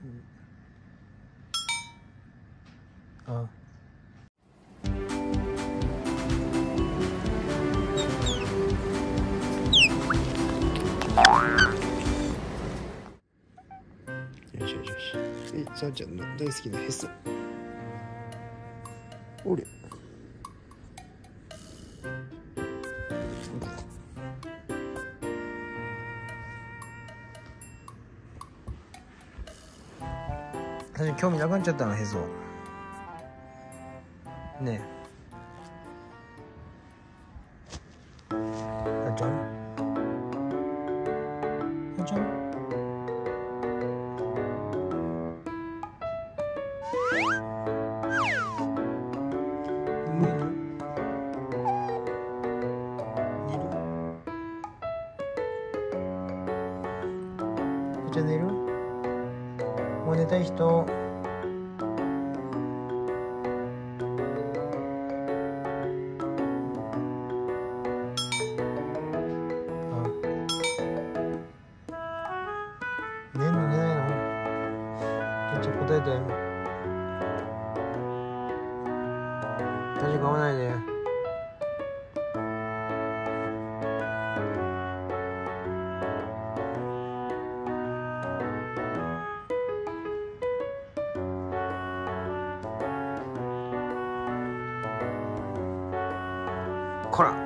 あ、よしよしよし。さあちゃんの大好きなへそ。おりゃ。最初興味なくなっちゃったのへそ。ねえ。さあちゃん。さあちゃん。じゃあ寝る？もう寝たい人？寝んの寝ないの？ちょっと答えて。大丈夫、噛まないで。こら。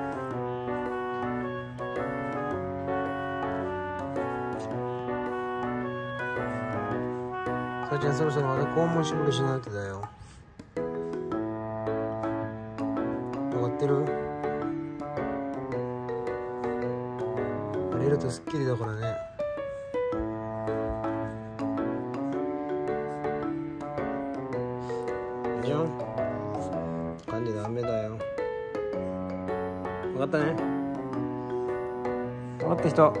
さあちゃん、そろそろまた肛門絞りしないとだよ。分かってる？入れるとスッキリだからね。じゃん。噛んでダメだよ。分かったね。分かった人。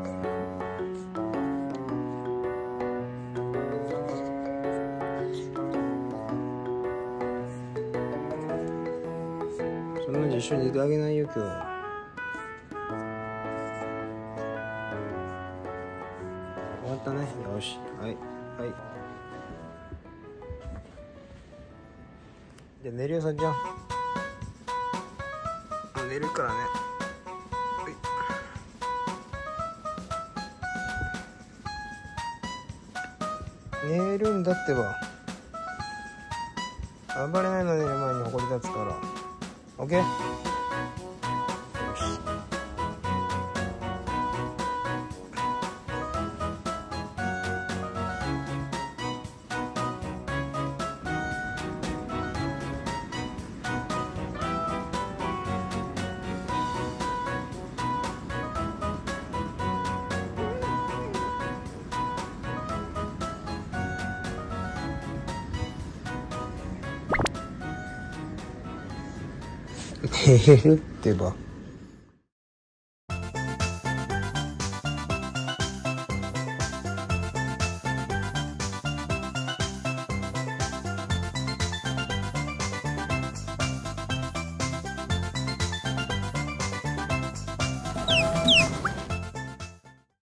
そんなに一緒に寝てあげないよ今日。終わったね。よし、はいはい。じゃあ寝るよ、さっちゃん。寝るからね。寝るんだってば。暴れないの、寝る前にほこり立つから。オッケー。よし。寝るってば。